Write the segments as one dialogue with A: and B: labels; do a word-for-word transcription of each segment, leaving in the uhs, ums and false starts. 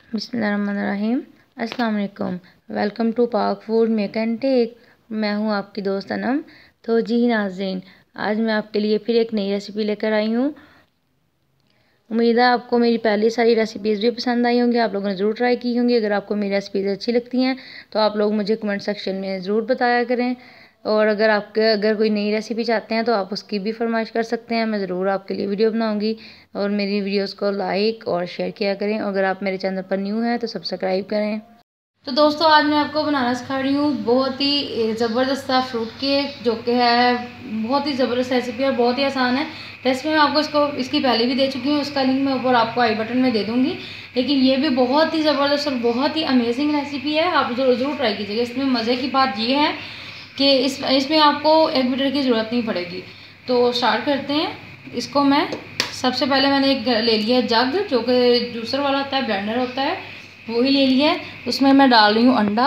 A: बिस्मिल्लाहिर्रहमानिर्रहीम। अस्सलाम वालेकुम। Welcome to Pak food make and take. मैं हूं आपकी दोस्त अनम। तो जी नाज़रीन, आज मैं आपके लिए फिर एक नई रेसिपी लेकर आई हूं। उम्मीद है आपको मेरी पहली सारी रेसिपीज़ भी पसंद आई होंगी, आप लोगों ने ज़रूर ट्राई की होंगी। अगर आपको मेरी रेसिपीज़ अच्छी लगती हैं तो आप लोग मुझे कमेंट सेक्शन में ज़रूर बताया करें। और अगर आपके अगर कोई नई रेसिपी चाहते हैं तो आप उसकी भी फरमाइश कर सकते हैं, मैं ज़रूर आपके लिए वीडियो बनाऊंगी। और मेरी वीडियोस को लाइक और शेयर किया करें। और अगर आप मेरे चैनल पर न्यू हैं तो सब्सक्राइब करें। तो दोस्तों, आज मैं आपको बनाना सिखा रही हूँ बहुत ही ज़बरदस्त सा फ्रूट केक, जो कि है बहुत ही ज़बरदस्त रेसिपी और बहुत ही आसान है। रेसिपी मैं आपको इसको इसकी पहले भी दे चुकी हूँ, उसका लिंक मैं ऊपर आपको आई बटन में दे दूँगी। लेकिन ये भी बहुत ही ज़बरदस्त और बहुत ही अमेजिंग रेसिपी है, आप ज़रूर ज़रूर ट्राई कीजिएगा। इसमें मज़े की बात ये है कि इस इसमें आपको एग बीटर की ज़रूरत नहीं पड़ेगी। तो स्टार्ट करते हैं। इसको मैं सबसे पहले मैंने एक ले लिया है जग, जो कि जूसर वाला होता है, ब्लेंडर होता है, वही ले लिया है। उसमें मैं डाल रही हूँ अंडा,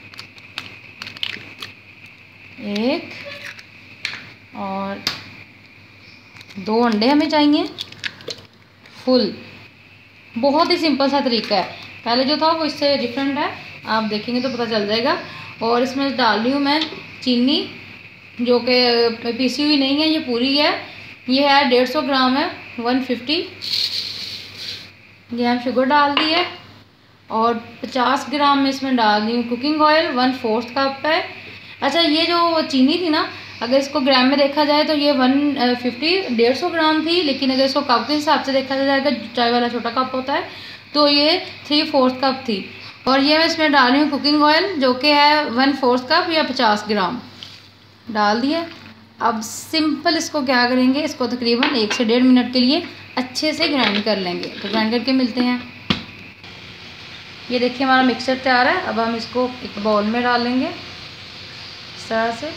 A: एक और दो अंडे हमें चाहिए फुल। बहुत ही सिंपल सा तरीका है, पहले जो था वो इससे डिफरेंट है, आप देखेंगे तो पता चल जाएगा। और इसमें डाल रही हूँ मैं चीनी, जो कि पीसी हुई नहीं है, ये पूरी है। ये है डेढ़ सौ ग्राम है, वन फिफ्टी। ये हम शुगर डाल दी है। और पचास ग्राम में इसमें डाल दी हूँ cooking oil, one fourth cup है। अच्छा, ये जो चीनी थी ना, अगर इसको ग्राम में देखा जाए तो ये वन फिफ्टी डेढ़ सौ ग्राम थी, लेकिन अगर इसको कप के हिसाब से देखा जाएगा, चाय वाला छोटा कप होता है, तो ये थ्री फोर्थ कप थी। और ये मैं इसमें डाल रही हूँ कुकिंग ऑयल, जो कि है वन फोर्थ कप या पचास ग्राम डाल दिया। अब सिंपल इसको क्या करेंगे, इसको तकरीबन एक से डेढ़ मिनट के लिए अच्छे से ग्राइंड कर लेंगे। तो ग्राइंड करके मिलते हैं। ये देखिए हमारा मिक्सचर तैयार है। अब हम इसको एक बाउल में डाल लेंगे इस तरह से।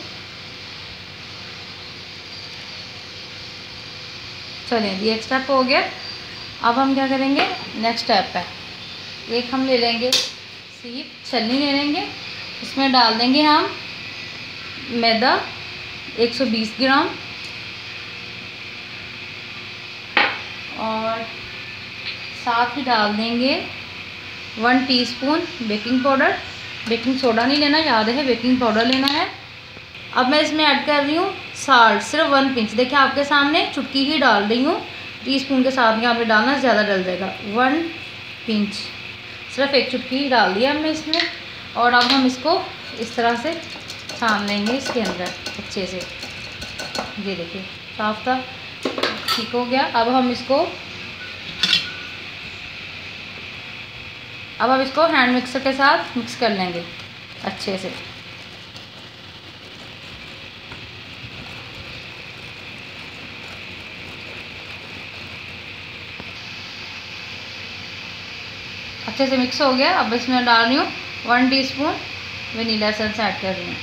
A: चलिए, ये एक स्टेप हो गया। अब हम क्या करेंगे, नेक्स्ट स्टेप है, एक हम ले लेंगे सीप, छलनी ले लेंगे। इसमें डाल देंगे हम मैदा एक सौ बीस ग्राम और साथ ही डाल देंगे one teaspoon baking powder. Baking soda नहीं लेना, याद है, बेकिंग पाउडर लेना है। अब मैं इसमें ऐड कर रही हूँ साल्ट, सिर्फ वन पिंच। देखिए आपके सामने चुटकी ही डाल रही हूँ, टीस्पून के साथ यहाँ पे डालना, ज़्यादा डल जाएगा। वन पिंच, सिर्फ एक चुटकी ही डाल दिया हमने इसमें। और अब हम इसको इस तरह से छान लेंगे इसके अंदर अच्छे से। ये देखिए साफ था, ठीक हो गया। अब हम इसको अब हम इसको हैंड मिक्सर के साथ मिक्स कर लेंगे अच्छे से। अच्छे से मिक्स हो गया। अब इसमें डाल रही हूँ one teaspoon vanilla essence add कर रही हूँ।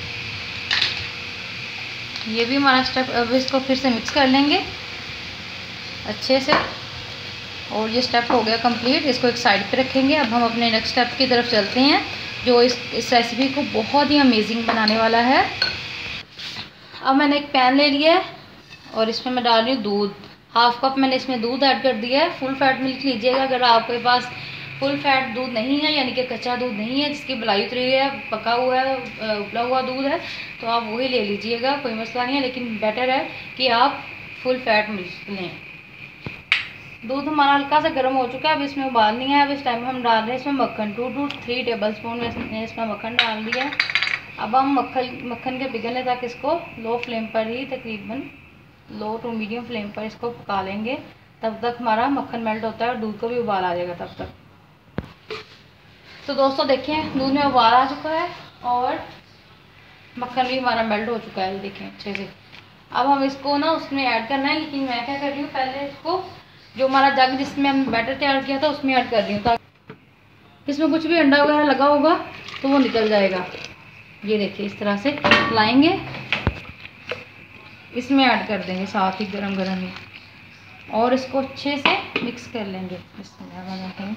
A: ये भी हमारा स्टेप। अब इसको फिर से मिक्स कर लेंगे अच्छे से। और ये स्टेप हो गया कंप्लीट, इसको एक साइड पे रखेंगे। अब हम अपने नेक्स्ट स्टेप की तरफ चलते हैं, जो इस इस रेसिपी को बहुत ही अमेजिंग बनाने वाला है। अब मैंने एक पैन ले लिया है और इसमें मैं डाल रही हूँ दूध। हाफ कप मैंने इसमें दूध ऐड कर दिया है। फुल फैट मिल्क लीजिएगा। अगर आपके पास फुल फैट दूध नहीं है, यानी कि कच्चा दूध नहीं है, जिसकी बलाई उतरी है, पका हुआ है, उबला हुआ दूध है, तो आप वही ले लीजिएगा, कोई मसला नहीं है। लेकिन बेटर है कि आप फुल फैट मिल्क लें। दूध हमारा हल्का सा गर्म हो चुका है, अब इसमें उबाल नहीं है। अब इस टाइम हम डाल रहे हैं इसमें मक्खन, two two three tablespoon में इसमें मक्खन डाल दिया है। अब हम मक्खन मक्खन के पिघलने तक इसको लो फ्लेम पर ही, तकरीबन लो टू मीडियम फ्लेम पर इसको पका लेंगे। तब तक हमारा मक्खन मेल्ट होता है और दूध को भी उबाल आ जाएगा तब तक। तो दोस्तों देखें, दूध में उबाल आ चुका है और मक्खन भी हमारा मेल्ट हो चुका है, देखें अच्छे से। अब हम इसको ना उसमें ऐड करना है, लेकिन मैं क्या कर रही हूँ, पहले इसको जो हमारा जग जिसमें हम बैटर तैयार किया था उसमें ऐड कर रही हूँ, ताकि इसमें कुछ भी अंडा वगैरह लगा होगा तो वो निकल जाएगा। ये देखिए इस तरह से लाएंगे, इसमें ऐड कर देंगे साथ ही गरम गरम ही, और इसको अच्छे से मिक्स कर लेंगे। बिस्मिल्लाह।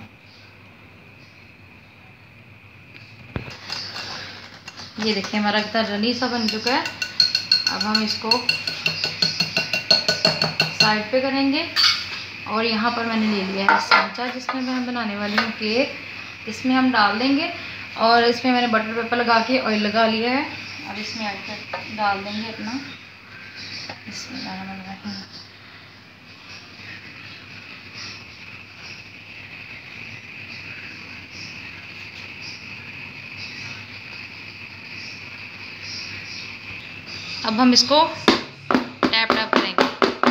A: ये देखिए हमारा कितना रनी सा बन चुका है। अब हम इसको साइड पे करेंगे। और यहाँ पर मैंने ले लिया है सांचा, जिसमें मैं बनाने वाली हूँ केक। इसमें हम डाल देंगे। और इसमें मैंने बटर पेपर लगा के ऑयल लगा लिया है। अब इसमें आकर डाल देंगे अपना, इसमें डालना। अब हम इसको टैप टैप करेंगे,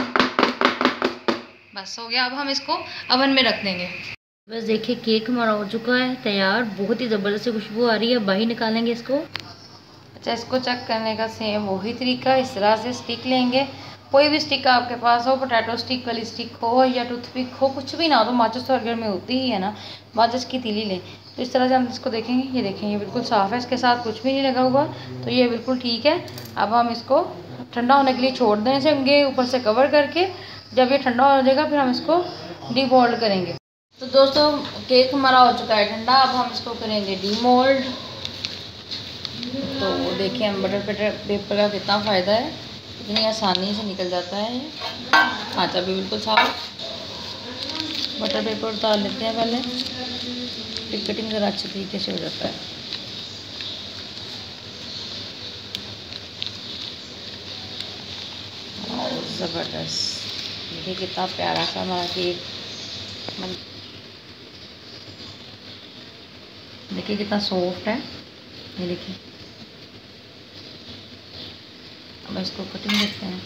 A: बस हो गया। अब हम इसको अवन में रख देंगे। बस देखिए केक हमारा हो चुका है तैयार, बहुत ही ज़बरदस्त खुशबू आ रही है। बाहर निकालेंगे इसको। अच्छा, इसको चेक करने का सेम वही तरीका, इस तरह से स्टिक लेंगे, कोई भी स्टिक आपके पास हो, पोटैटो स्टिक वाली स्टिक हो या टूथपिक हो, कुछ भी ना हो तो माचिस तो हर घर में होती ही है ना, माचिस की तीली लें। तो इस तरह से हम इसको देखेंगे, ये देखें ये बिल्कुल साफ़ है, इसके साथ कुछ भी नहीं लगा हुआ, तो ये बिल्कुल ठीक है। अब हम इसको ठंडा होने के लिए छोड़ देंगे ऊपर से कवर करके। जब ये ठंडा हो जाएगा फिर हम इसको डीमोल्ड करेंगे। तो दोस्तों केक हमारा हो चुका है ठंडा, अब हम इसको करेंगे डीमोल्ड। तो देखिए हम बटर पेपर पेपर का कितना फ़ायदा है, इतनी आसानी से निकल जाता है ये। खांचा भी बिल्कुल साफ। बटर पेपर उतार लेते हैं पहले, फिर कटिंग ज़रा अच्छे तरीके से हो जाता है। और ज़बरदस्त, देखिए कितना प्यारा सा हमारा केक, देखिए कितना सॉफ्ट है, ये देखिए। अब इसको कटिंग करते हैं।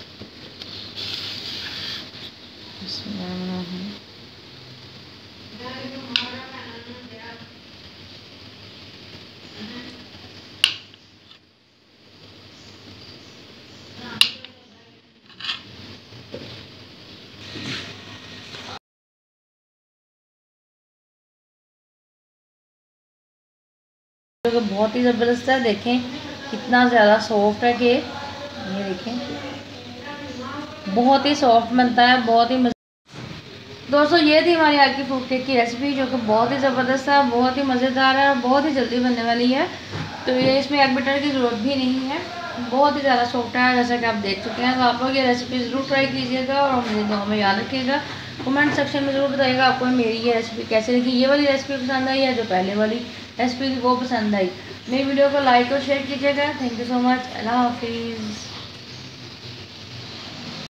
A: तो बहुत ही ज़बरदस्त है, देखें कितना ज़्यादा सॉफ्ट है केक, ये देखें बहुत ही सॉफ्ट बनता है, बहुत ही मज़े। दोस्तों ये थी हमारी आज की फ्रूट केक की रेसिपी, जो कि बहुत ही ज़बरदस्त है, बहुत ही मज़ेदार है और बहुत ही जल्दी बनने वाली है। तो ये इसमें एग बटर की ज़रूरत भी नहीं है, बहुत ही ज़्यादा सॉफ्ट है जैसा कि आप देख चुके हैं। तो आप लोग ये रेसिपी ज़रूर ट्राई कीजिएगा और मुझे दुआ में याद रखिएगा। कमेंट सेक्शन में ज़रूर बताइएगा आपको मेरी ये रेसिपी कैसे लगी, ये वाली रेसिपी पसंद आई या जो पहले वाली रेसिपी वो पसंद आई। मेरी वीडियो को लाइक और शेयर कीजिएगा। Thank you so much. अल्लाह हाफिज़।